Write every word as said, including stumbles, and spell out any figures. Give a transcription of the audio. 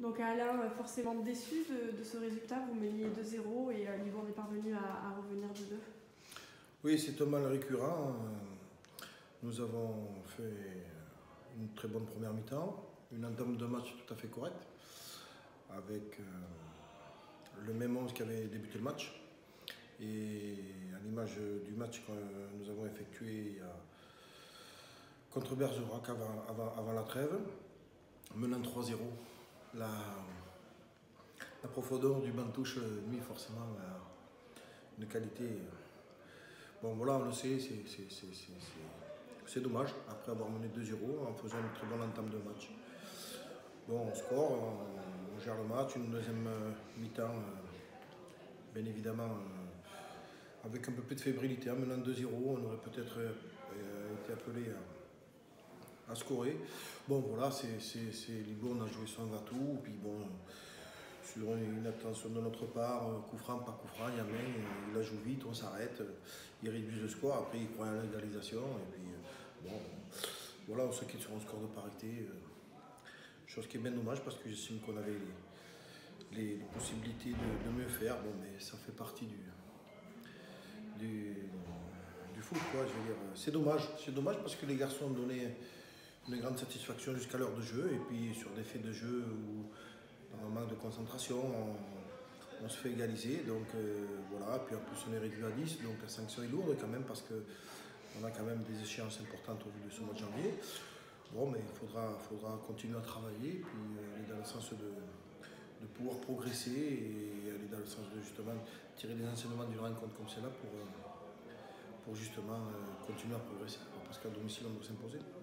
Donc Alain, forcément déçu de, de ce résultat, vous meniez deux zéro et euh, Libourne est parvenu à, à revenir de deux. Oui, c'est un mal récurrent. Nous avons fait une très bonne première mi-temps, une entame de match tout à fait correcte, avec euh, le même onze qui avait débuté le match. Et à l'image du match que nous avons effectué euh, contre Bergerac avant, avant, avant la trêve, menant trois zéro, la, la profondeur du banc de touche nuit forcément à une qualité. Bon voilà, on le sait, c'est dommage, après avoir mené deux zéro en faisant une très bonne entame de match. Bon, on score, on, on gère le match, une deuxième euh, mi-temps, euh, bien évidemment, euh, avec un peu plus de fébrilité, en menant deux zéro, on aurait peut-être euh, été appelé à, à scorer. Bon voilà, c'est Libourne, on a joué son atout, puis bon, sur une attention de notre part, coup franc, pas coup franc, il y a main, il la joue vite, on s'arrête, il réduit le score, après il croit à l'égalisation, et puis bon, voilà, on se quitte sur un score de parité, chose qui est bien dommage parce que j'estime qu'on avait les, les, les possibilités de, de mieux faire, bon, mais ça fait partie du, du, du foot, quoi, je veux dire, c'est dommage, c'est dommage parce que les garçons ont donné une grande satisfaction jusqu'à l'heure de jeu, et puis sur des faits de jeu où dans un manque de concentration, on, on se fait égaliser, donc euh, voilà, puis en plus on est réduit à dix, donc la sanction est lourde quand même parce qu'on a quand même des échéances importantes au vu de ce mois de janvier. Bon, mais il faudra, faudra continuer à travailler, puis aller dans le sens de, de pouvoir progresser et aller dans le sens de justement tirer des enseignements d'une rencontre comme celle-là pour, pour justement continuer à progresser, parce qu'à domicile on doit s'imposer.